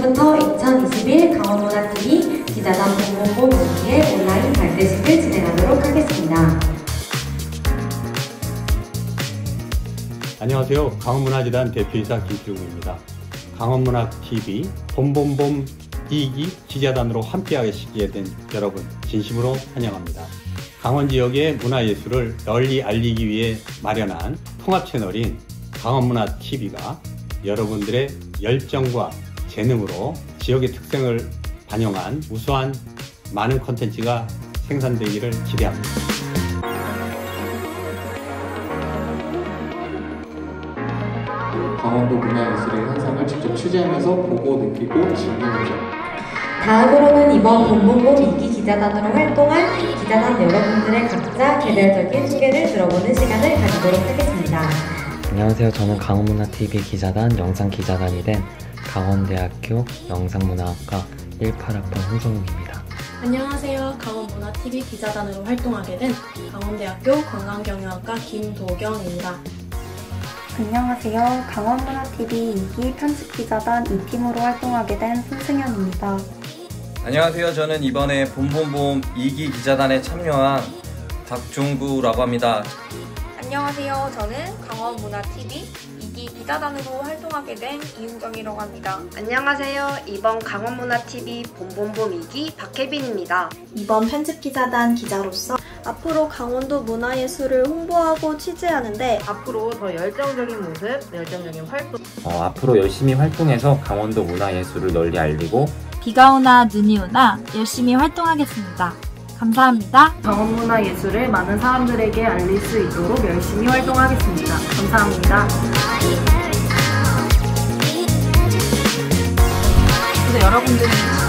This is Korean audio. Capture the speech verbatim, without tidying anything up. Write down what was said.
오늘부터 이천이십일 강원문화티비 기자단 본본본 모기의 온라인 발대식을 진행하도록 하겠습니다. 안녕하세요. 강원문화재단 대표이사 김필웅입니다. 강원문화티비 봄봄봄 이기 기자단으로 함께하시게 된 여러분 진심으로 환영합니다. 강원 지역의 문화예술을 널리 알리기 위해 마련한 통합 채널인 강원문화티비가 여러분들의 열정과 재능으로 지역의 특색을 반영한 우수한 많은 콘텐츠가 생산되기를 기대합니다. 강원도 문화예술의 현상을 직접 취재하면서 보고 느끼고 즐기는 점. 다음으로는 이번 봄봄봄 이기 기자단으로 활동한 기자단 여러분들의 각자 개별적인 소개를 들어보는 시간을 가지도록 하겠습니다. 안녕하세요. 저는 강원문화티비 기자단 영상기자단이 된 강원대학교 영상문화학과 십팔 학번 홍성욱입니다. 안녕하세요. 강원문화티비 기자단으로 활동하게 된 강원대학교 관광경영학과 김도경입니다. 안녕하세요. 강원문화티비 이기 편집기자단 이 팀으로 활동하게 된 손승현입니다. 안녕하세요. 저는 이번에 봄봄봄 이기 기자단에 참여한 박종구라고 합니다. 안녕하세요. 저는 강원문화티비 이기 기자단으로 활동하게 된 이은정이라고 합니다. 안녕하세요. 이번 강원문화티비 봄봄봄 이기 박혜빈입니다. 이번 편집기자단 기자로서 앞으로 강원도 문화예술을 홍보하고 취재하는데 앞으로 더 열정적인 모습, 열정적인 활동 어, 앞으로 열심히 활동해서 강원도 문화예술을 널리 알리고 비가 오나 눈이 오나 열심히 활동하겠습니다. 감사합니다. 강원문화예술을 많은 사람들에게 알릴 수 있도록 열심히 활동하겠습니다. 감사합니다. 그래서 여러분들이